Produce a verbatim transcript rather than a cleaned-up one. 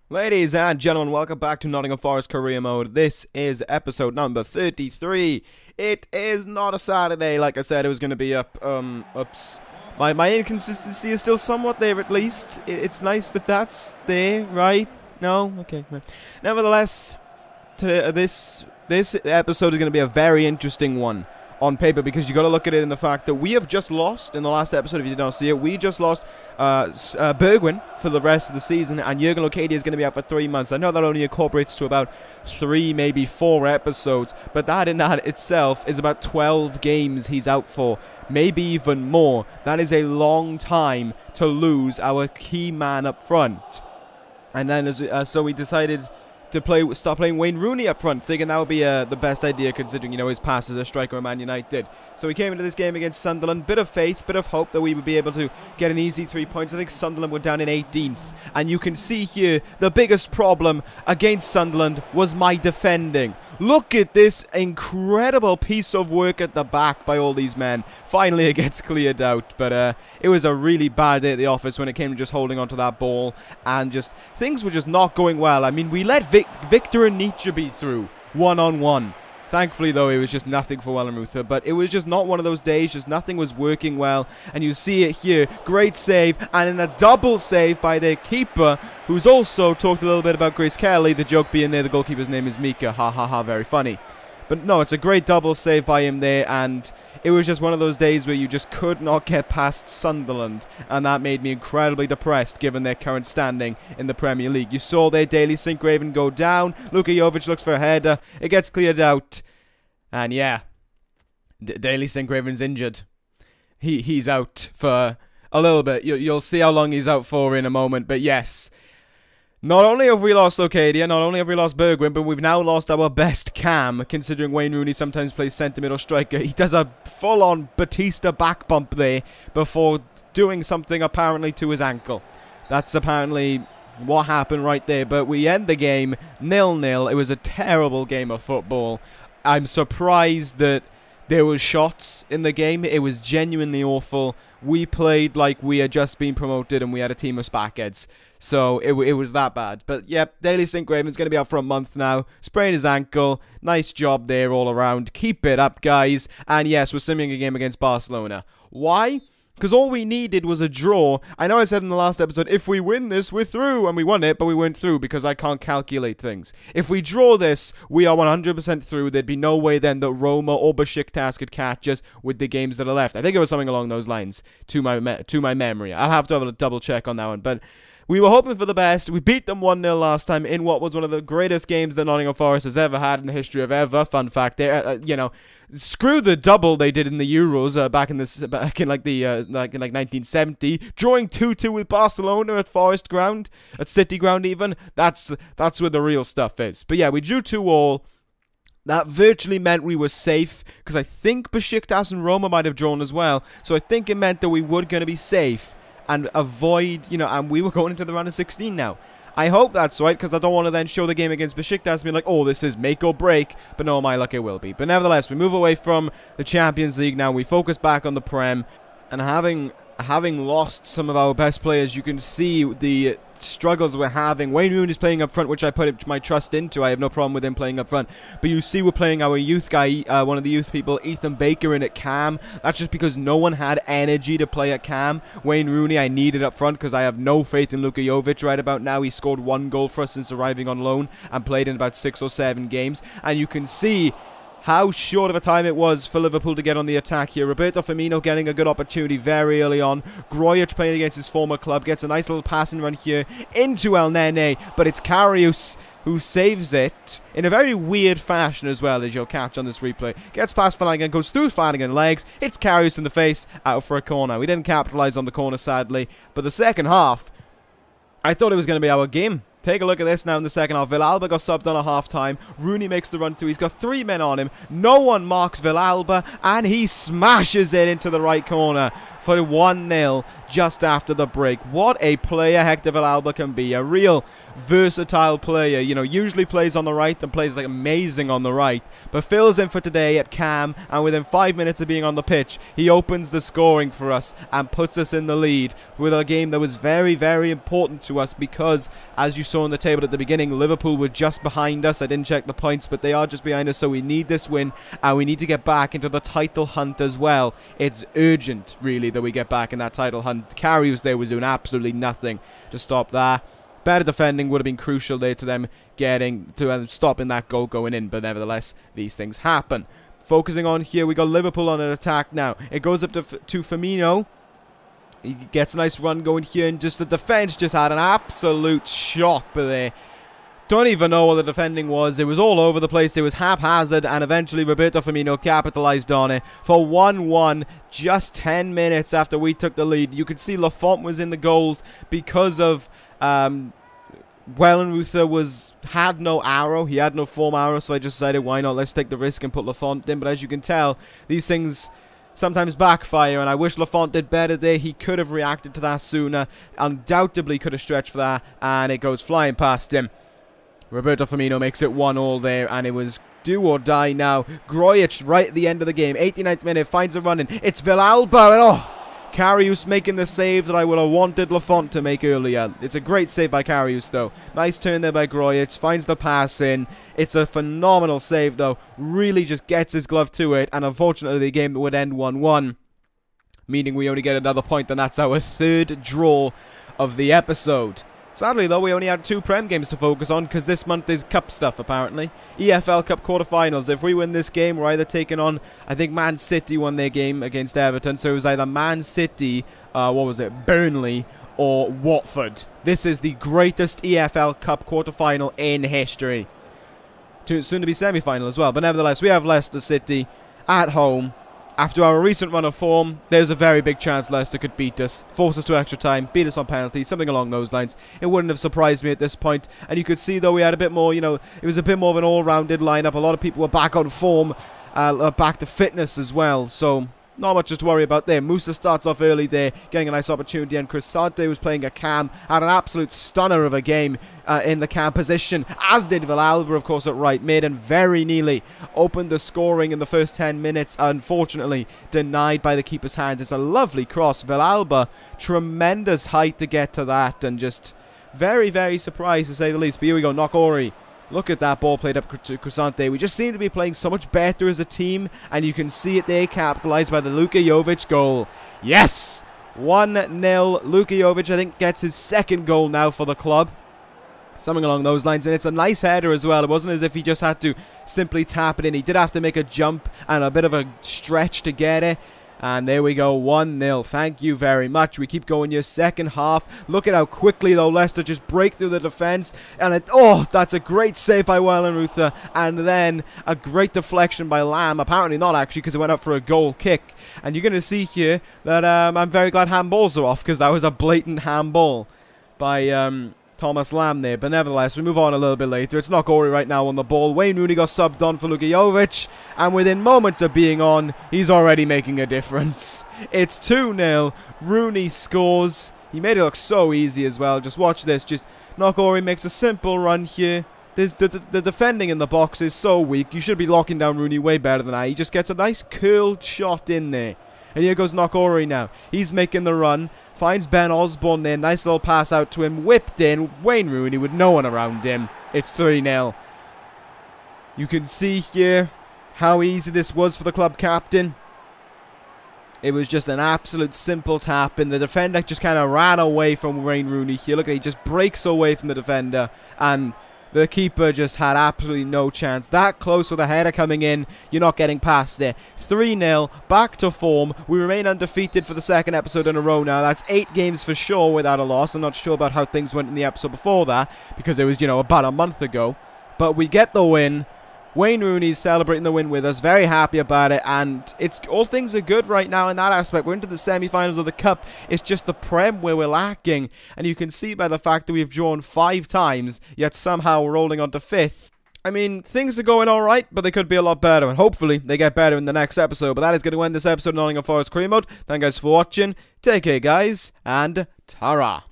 Ladies and gentlemen, welcome back to Nottingham Forest Career Mode. This is episode number thirty-three. It is not a Saturday, like I said, it was going to be up, um, ups. My, my inconsistency is still somewhat there, at least. It's nice that that's there, right? No? Okay. Nevertheless, to, uh, this, this episode is going to be a very interesting one on paper, because you got to look at it in the fact that we have just lost in the last episode. If you did not see it, we just lost uh, uh, Bergwijn for the rest of the season, and Jurgen Locadia is going to be out for three months. I know that only incorporates to about three, maybe four episodes, but that in that itself is about twelve games he's out for, maybe even more. That is a long time to lose our key man up front. And then as, uh, so we decided to play, start playing Wayne Rooney up front, thinking that would be uh, the best idea considering, you know, his past as a striker at Man United. So we came into this game against Sunderland, bit of faith, bit of hope that we would be able to get an easy three points. I think Sunderland were down in eighteenth, and you can see here the biggest problem against Sunderland was my defending. Look at this incredible piece of work at the back by all these men. Finally it gets cleared out, but uh, it was a really bad day at the office when it came to just holding onto that ball, and just things were just not going well. I mean, we let Vic Victor and Nietzsche be through one-on-one. Thankfully, though, it was just nothing for Wellenreuther, but it was just not one of those days, just nothing was working well, and you see it here. Great save, and in a double save by their keeper, who's also talked a little bit about Grace Kelly, the joke being there, the goalkeeper's name is Mika, ha ha ha, very funny. But no, it's a great double save by him there, and it was just one of those days where you just could not get past Sunderland, and that made me incredibly depressed given their current standing in the Premier League. You saw their Daily Sinkgraven go down, Luka Jovic looks for a header, it gets cleared out, and yeah, D Daily Sinkgraven's injured. He He's out for a little bit. You, you'll see how long he's out for in a moment, but yes. Not only have we lost Locadia, not only have we lost Bergwijn, but we've now lost our best cam, considering Wayne Rooney sometimes plays centre middle striker. He does a full-on Batista back bump there before doing something apparently to his ankle. That's apparently what happened right there, but we end the game nil nil. It was a terrible game of football. I'm surprised that there was shots in the game. It was genuinely awful. We played like we had just been promoted and we had a team of spackheads. So, it, it was that bad. But, yep, Daily Sinkgraven's going to be out for a month now. Sprained his ankle. Nice job there all around. Keep it up, guys. And, yes, we're simming a game against Barcelona. Why? Because all we needed was a draw. I know I said in the last episode, if we win this, we're through. And we won it, but we weren't through because I can't calculate things. If we draw this, we are one hundred percent through. There'd be no way then that Roma or Besiktas could catch us with the games that are left. I think it was something along those lines to my, me to my memory. I'll have to have a double check on that one. But we were hoping for the best. We beat them one nil last time in what was one of the greatest games that Nottingham Forest has ever had in the history of ever. Fun fact there, uh, you know, screw the double they did in the Euros uh, back in this back in like the uh, like in like nineteen seventy, drawing two two with Barcelona at Forest Ground, at City Ground even. That's that's where the real stuff is. But yeah, we drew two all. That virtually meant we were safe, because I think Besiktas and Roma might have drawn as well. So I think it meant that we were going to be safe and avoid, you know, and we were going into the round of sixteen now. I hope that's right, because I don't want to then show the game against Besiktas and be like, oh, this is make or break, but no, my luck, it will be. But nevertheless, we move away from the Champions League now. We focus back on the Prem, and having having lost some of our best players, you can see the struggles we're having. Wayne Rooney is playing up front, which I put my trust into. I have no problem with him playing up front. But you see we're playing our youth guy, uh, one of the youth people, Ethan Baker, in at cam. That's just because no one had energy to play at cam. Wayne Rooney I needed up front because I have no faith in Luka Jovic right about now. He scored one goal for us since arriving on loan and played in about six or seven games. And you can see how short of a time it was for Liverpool to get on the attack here. Roberto Firmino getting a good opportunity very early on. Grujic playing against his former club gets a nice little passing run here into El Nene, but it's Karius who saves it in a very weird fashion as well, as you'll catch on this replay. Gets past Flanagan, goes through Flanagan's legs, hits Karius in the face, out for a corner. We didn't capitalise on the corner, sadly, but the second half, I thought it was going to be our game. Take a look at this now in the second half. Villalba got subbed on a half-time. Rooney makes the run through. He's got three men on him. No one marks Villalba, and he smashes it into the right corner. for one nil just after the break. What a player Hector Villalba can be. A real versatile player. You know, usually plays on the right and plays like amazing on the right, but fills in for today at cam, and within five minutes of being on the pitch, he opens the scoring for us and puts us in the lead with a game that was very, very important to us because, as you saw on the table at the beginning, Liverpool were just behind us. I didn't check the points, but they are just behind us, so we need this win, and we need to get back into the title hunt as well. It's urgent, really, that we get back in that title hunt. Karius there was doing absolutely nothing to stop that. Better defending would have been crucial there to them getting to uh, stopping that goal going in, but nevertheless, these things happen. Focusing on here, we got Liverpool on an attack now. It goes up to, to Firmino. He gets a nice run going here, and just the defense just had an absolute shot there. Don't even know what the defending was. It was all over the place. It was haphazard, and eventually Roberto Firmino capitalized on it for one one just ten minutes after we took the lead. You could see Lafont was in the goals because of Um, Wellenreuther was had no arrow. He had no form arrow, so I just decided, why not? Let's take the risk and put Lafont in. But as you can tell, these things sometimes backfire, and I wish Lafont did better there. He could have reacted to that sooner. Undoubtedly could have stretched for that, and it goes flying past him. Roberto Firmino makes it one all there, and it was do or die now. Grujic right at the end of the game, eighty-ninth minute, finds a run in. It's Villalba, and oh! Karius making the save that I would have wanted Lafont to make earlier. It's a great save by Karius, though. Nice turn there by Grujic. Finds the pass in. It's a phenomenal save, though. Really just gets his glove to it. And unfortunately, the game would end one one. Meaning we only get another point, and that's our third draw of the episode. Sadly, though, we only had two Prem games to focus on because this month is Cup stuff, apparently. E F L Cup quarterfinals. If we win this game, we're either taking on, I think Man City won their game against Everton, so it was either Man City, uh, what was it, Burnley, or Watford. This is the greatest E F L Cup quarterfinal in history. Soon to be semi-final as well, but nevertheless, we have Leicester City at home. After our recent run of form, there's a very big chance Leicester could beat us, force us to extra time, beat us on penalties, something along those lines. It wouldn't have surprised me at this point. And you could see, though, we had a bit more, you know, it was a bit more of an all-rounded lineup. A lot of people were back on form, uh, back to fitness as well. So, not much to worry about there. Musa starts off early there, getting a nice opportunity, and Cristante was playing a cam, had an absolute stunner of a game uh, in the cam position, as did Villalba, of course, at right mid, and very nearly opened the scoring in the first ten minutes, unfortunately denied by the keeper's hands. It's a lovely cross. Villalba, tremendous height to get to that, and just very, very surprised, to say the least. But here we go, Nokori. Look at that ball played up to Cristante. We just seem to be playing so much better as a team, and you can see it there, capitalized by the Luka Jovic goal. Yes! one nil. Luka Jovic, I think, gets his second goal now for the club. Something along those lines, and it's a nice header as well. It wasn't as if he just had to simply tap it in. He did have to make a jump and a bit of a stretch to get it. And there we go, one nil. Thank you very much. We keep going your second half. Look at how quickly, though, Leicester just break through the defence. And, it, oh, that's a great save by Wellenreuther. And then a great deflection by Lamb. Apparently not, actually, because it went up for a goal kick. And you're going to see here that um, I'm very glad handballs are off, because that was a blatant handball by Um, Thomas Lamb there. But nevertheless, we move on a little bit later. It's not Ori right now on the ball. Wayne Rooney got subbed on for Luka Jovic, and within moments of being on, he's already making a difference. It's two nil. Rooney scores. He made it look so easy as well. Just watch this. Just Nokori makes a simple run here. There's the, the, the defending in the box is so weak. You should be locking down Rooney way better than that. He just gets a nice curled shot in there. And here goes Nokori now. He's making the run. Finds Ben Osborne there. Nice little pass out to him. Whipped in. Wayne Rooney with no one around him. It's three nil. You can see here how easy this was for the club captain. It was just an absolute simple tap, and the defender just kind of ran away from Wayne Rooney here. Look at, he just breaks away from the defender, and the keeper just had absolutely no chance. That close with a header coming in, you're not getting past it. three nil, back to form. We remain undefeated for the second episode in a row now. That's eight games for sure without a loss. I'm not sure about how things went in the episode before that, because it was, you know, about a month ago. But we get the win. Wayne Rooney's celebrating the win with us, very happy about it, and it's all things are good right now in that aspect. We're into the semi-finals of the Cup. It's just the Prem where we're lacking, and you can see by the fact that we've drawn five times, yet somehow we're rolling on to fifth. I mean, things are going alright, but they could be a lot better, and hopefully they get better in the next episode. But that is going to end this episode of Nottingham Forest Career Mode. Thank you guys for watching. Take care, guys, and ta-ra.